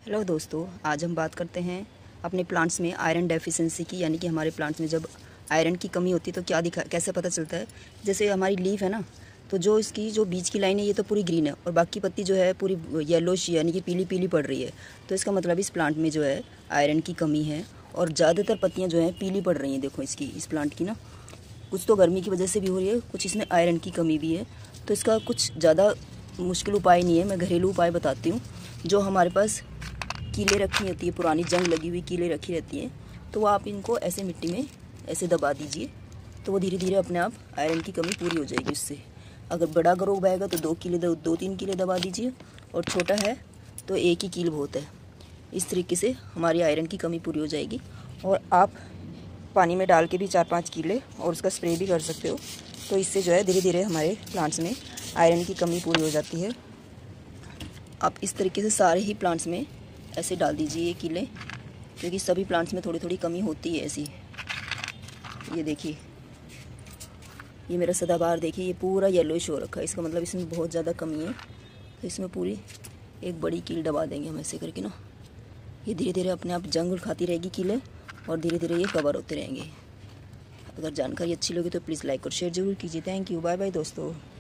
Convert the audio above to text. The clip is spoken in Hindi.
हेलो दोस्तों, आज हम बात करते हैं अपने प्लांट्स में आयरन डेफिशिएंसी की। यानी कि हमारे प्लांट्स में जब आयरन की कमी होती है तो क्या कैसे पता चलता है। जैसे हमारी लीफ है ना, तो जो इसकी जो बीच की लाइन है ये तो पूरी ग्रीन है और बाकी पत्ती जो है पूरी येलोश यानी कि पीली पीली पड़ रही है। तो इसका मतलब इस प्लांट में जो है आयरन की कमी है और ज़्यादातर पत्तियाँ जो हैं पीली पड़ रही हैं। देखो इसकी, इस प्लांट की ना, कुछ तो गर्मी की वजह से भी हो रही है, कुछ इसमें आयरन की कमी भी है। तो इसका कुछ ज़्यादा मुश्किल उपाय नहीं है, मैं घरेलू उपाय बताती हूँ। जो हमारे पास कीले रखी रहती है, पुरानी जंग लगी हुई कीले रखी रहती हैं, तो आप इनको ऐसे मिट्टी में ऐसे दबा दीजिए, तो वो धीरे धीरे अपने आप आयरन की कमी पूरी हो जाएगी उससे। अगर बड़ा ग्रोव आएगा तो 2-3 कीले दबा दीजिए और छोटा है तो 1 ही कील बहुत है। इस तरीके से हमारी आयरन की कमी पूरी हो जाएगी। और आप पानी में डाल के भी 4-5 कीले और उसका स्प्रे भी कर सकते हो। तो इससे जो है धीरे धीरे हमारे प्लांट्स में आयरन की कमी पूरी हो जाती है। आप इस तरीके से सारे ही प्लांट्स में ऐसे डाल दीजिए ये कीले, क्योंकि सभी प्लांट्स में थोड़ी थोड़ी कमी होती है ऐसी। ये देखिए, ये मेरा सदाबहार देखिए, ये पूरा येलोइश हो रखा है, इसका मतलब इसमें बहुत ज़्यादा कमी है। तो इसमें पूरी एक बड़ी कील दबा देंगे हम ऐसे करके ना। ये धीरे धीरे अपने आप जंग खाती रहेगी कीले और धीरे धीरे ये कवर होते रहेंगे। अगर जानकारी अच्छी लगी तो प्लीज़ लाइक और शेयर ज़रूर कीजिए। थैंक यू, बाय बाय दोस्तों।